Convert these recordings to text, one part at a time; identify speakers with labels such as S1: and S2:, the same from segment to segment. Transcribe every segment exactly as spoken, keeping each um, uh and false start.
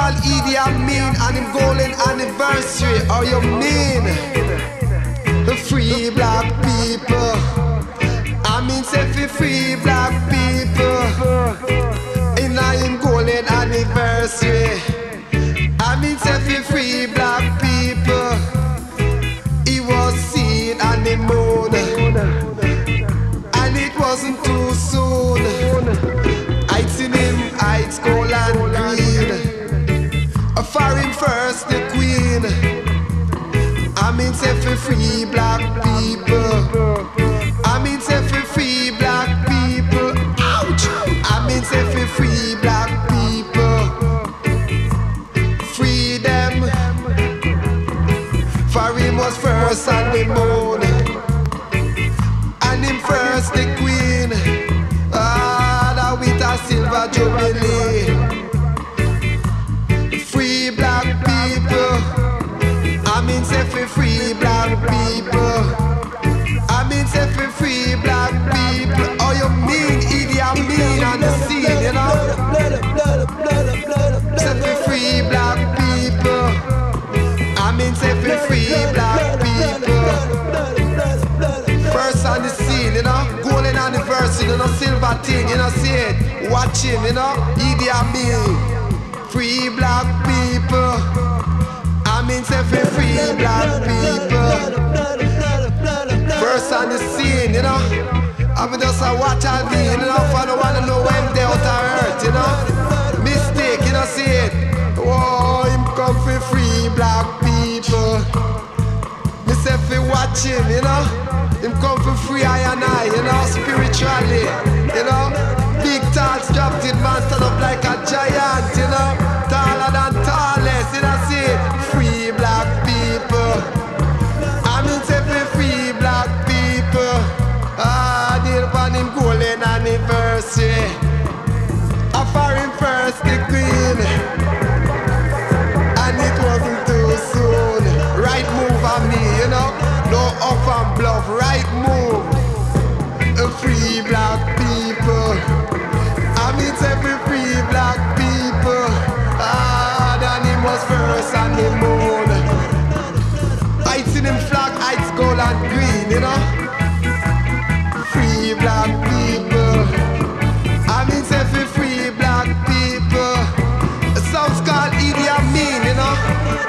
S1: called Idi Amin and him golden anniversary. How you mean? The free black people. I mean say fi free black people. In him golden anniversary. I mean say fi free black people. He was seen on the moon, and it wasn't too soon. I'd seen him, I'd gold and green. For him first the queen. I mean say for free black people. I mean say for free black people. Ouch! I mean say for free black people. Free them. For him was first on the moon, and him first the queen. Ah, that with a silver jubilee. Free black people. I mean say for free black people. I mean say for free black people. Oh, you mean Idi Amin on the scene, you know? Say for free black people. I mean say for free black people. First on the scene, you know? Golden anniversary, you know? Silver thing, you know? See it? Watch him, you know? Idi Amin. Free black people. I mean say for free black people. First on the scene, you know. I'm just a watch and be, you know. For the one to know when they out of earth, you know. Mistake, you know, see it. Whoa, him come for free black people. Me say fi watch him, you know. Him come for free I and I, you know. Spiritually, you know. Big thoughts dropped it, man, stand up like a giant, you know. Taller than tallest, you know, see it. Free black people. I mean say for free black people. Ah, deal upon him golden anniversary. I for him first the queen, and it wasn't too soon. Right move on me, you know. No up and bluff, right move. A free black people. I mean say for free black people. Ah, then him was first on the moon. I see them flag, I'd gold and green, you know. Free black people. I mean say for free black people. The song's called Idi Amin, you know.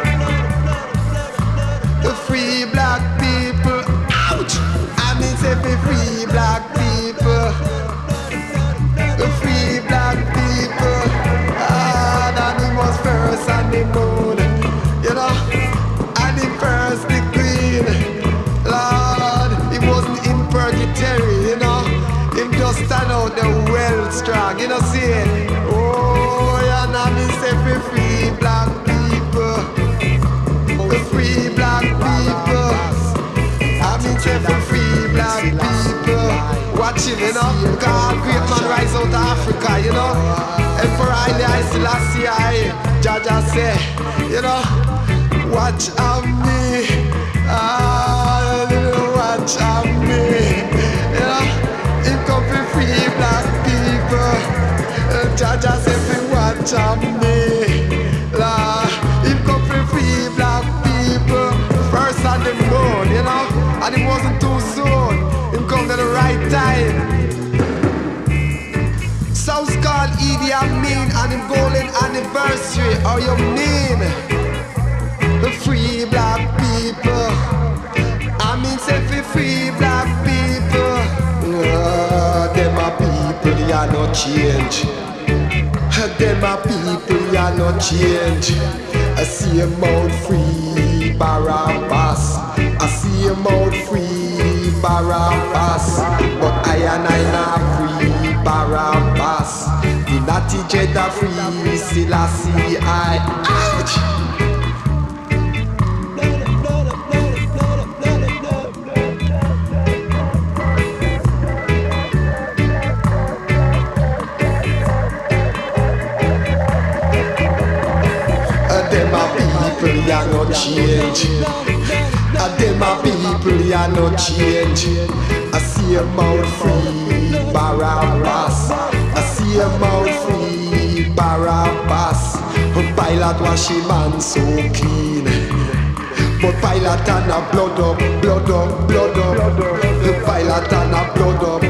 S1: The free black people. Ouch! I mean say for free black people. The free black people. Ah, that he was first on the moon, you know. And he first the queen. Lord, he wasn't in purgatory, you know. Him just stand out the well strong, you know, see it. Oh, yeah, now me say for free black people. The free black people. I mean say for free black people. Watching, you know, God, great man rise out of Africa, you know. And for Haile I Selassie I, Jaja say, you know, watch on me, ah, watch on me, you know. Him come for free black people, Jaja say fi watch on me, la. Him come for free black people, first on the moon, you know, and it wasn't too soon. Him come at the right time. Sounds called Idi Amin and him golden anniversary. How you mean? The free black people. I mean say fi free black people. Uh, them a people, ya no change. Them a people, ya no change. I see him out free Barabbas. I see him out free Barabbas. But I and I not free Barabbas. The natty Jeddah free Selassie I. Ouch! Them a people, ya no change. A them a people, ya no change. I see him out free Barabbas. I see him out free Barabbas. Pile Pilate wash him hands so clean. But Pilate and a blood up, blood up, blood up. Pilate and a blood up.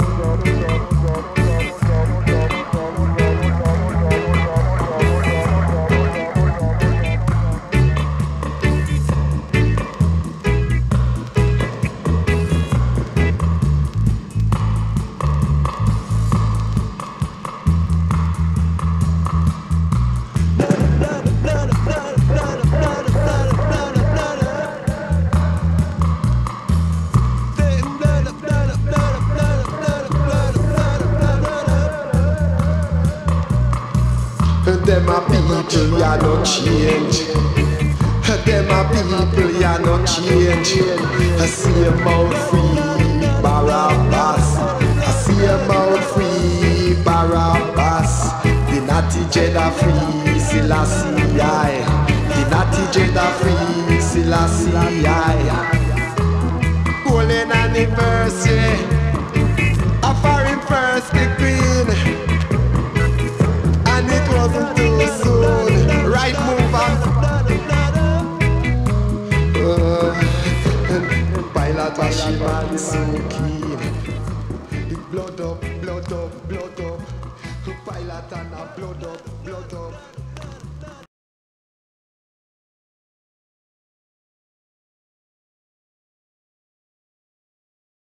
S1: Them a people, ya no change. Them a people, ya no change. I see him out free, Barabbas. I see him out free, Barabbas. The natty Jeddah free, Selassie I. The natty Jeddah free, Selassie I. Golden anniversary, a foreign first the queen. It wasn't too soon. Right move on. Uh, Pilate wash him hands so clean. Blood up, blood up, blood up. Pilate and a blood up, blood up.